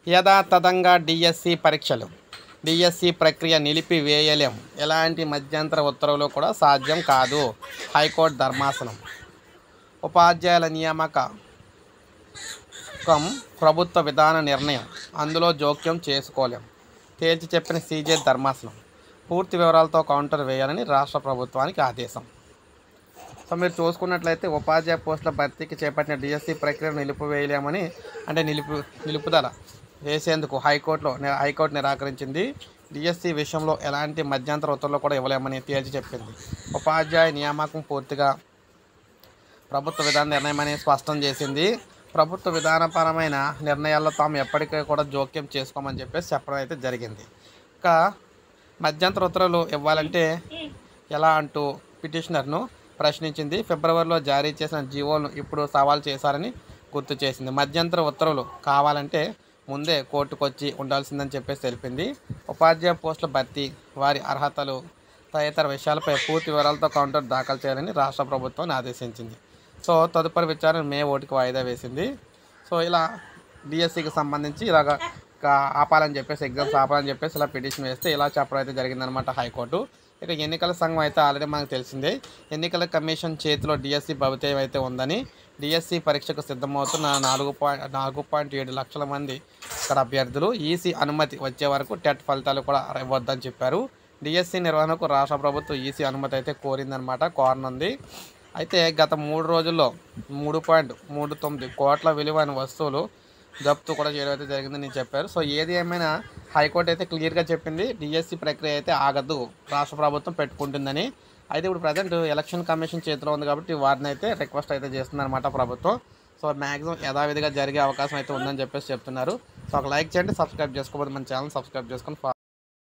యథాతథంగా డిఎస్సి పరీక్షలు డిఎస్సి ప్రక్రియ నిలిపివేయలేం. ఎలాంటి మధ్యంతర ఉత్తర్వులు కూడా సాధ్యం కాదు. హైకోర్టు ధర్మాసనం. ఉపాధ్యాయుల నియామకం ప్రభుత్వ విధాన నిర్ణయం, అందులో జోక్యం చేసుకోలేం తేల్చి చెప్పిన సీజే ధర్మాసనం. పూర్తి వివరాలతో కౌంటర్ వేయాలని రాష్ట్ర ప్రభుత్వానికి ఆదేశం. సో మీరు చూసుకున్నట్లయితే ఉపాధ్యాయ పోస్టుల భర్తీకి చేపట్టిన డిఎస్సి ప్రక్రియను నిలిపివేయలేమని అంటే నిలుపుదల వేసేందుకు హైకోర్టు నిరాకరించింది. డిఎస్సి విషయంలో ఎలాంటి మధ్యంతర ఉత్తర్వులు కూడా ఇవ్వలేమని తేల్చి చెప్పింది. ఉపాధ్యాయ నియామకం పూర్తిగా ప్రభుత్వ విధాన నిర్ణయమని స్పష్టం చేసింది. ప్రభుత్వ విధానపరమైన నిర్ణయాల్లో తాము ఎప్పటికీ కూడా జోక్యం చేసుకోమని చెప్పేసి చెప్పడం అయితే జరిగింది. ఇంకా మధ్యంతర ఉత్తర్వులు ఇవ్వాలంటే ఎలా అంటూ పిటిషనర్ను ప్రశ్నించింది. ఫిబ్రవరిలో జారీ చేసిన జీవోలను ఇప్పుడు సవాల్ చేశారని గుర్తు చేసింది. మధ్యంతర ఉత్తర్వులు కావాలంటే ముందే కోర్టుకు వచ్చి ఉండాల్సిందని చెప్పేసి తెలిపింది. ఉపాధ్యాయ పోస్టుల భర్తీ, వారి అర్హతలు తదితర విషయాలపై పూర్తి వివరాలతో కౌంటర్ దాఖలు చేయాలని రాష్ట్ర ప్రభుత్వాన్ని ఆదేశించింది. సో తదుపరి విచారణ మే 1కి వాయిదా వేసింది. సో ఇలా డిఎస్సికి సంబంధించి ఇలాగ ఆపాలని చెప్పేసి ఎగ్జామ్స్ ఆపాలని చెప్పేసి ఇలా పిటిషన్ వేస్తే ఇలా చెప్పడం అయితే జరిగిందనమాట హైకోర్టు. ఇక ఎన్నికల సంఘం అయితే ఆల్రెడీ మనకు తెలిసిందే. ఎన్నికల కమిషన్ చేతిలో డిఎస్సి భవితవ్యం అయితే ఉందని, డిఎస్సి పరీక్షకు సిద్ధమవుతున్న 4.7 లక్షల మంది ఇక్కడ అభ్యర్థులు ఈసీ అనుమతి వచ్చే వరకు టెట్ ఫలితాలు కూడా ఇవ్వద్దని చెప్పారు. డిఎస్సి నిర్వహణకు రాష్ట్ర ప్రభుత్వం ఈసీ అనుమతి అయితే కోరనుంది. అయితే గత 3 రోజుల్లో 3.39 కోట్ల విలువైన వస్తువులు జప్తు కూడా చేయడం అయితే జరిగిందని చెప్పారు. సో ఏది ఏమైనా హైకోర్టు అయితే క్లియర్గా చెప్పింది, డిఎస్సి ప్రక్రియ అయితే ఆగదు, రాష్ట్ర ప్రభుత్వం పెట్టుకుంటుందని. అయితే ఇప్పుడు ప్రజెంట్ ఎలక్షన్ కమిషన్ చేతిలో ఉంది కాబట్టి వారిని అయితే రిక్వెస్ట్ అయితే చేస్తుందన్నమాట ప్రభుత్వం. సో మ్యాక్సిమం యథావిధిగా జరిగే అవకాశం అయితే ఉందని చెప్పేసి చెప్తున్నారు. సో ఒక లైక్ చేయండి, సబ్స్క్రైబ్ చేసుకోకపోతే మన ఛానల్ సబ్స్క్రైబ్ చేసుకొని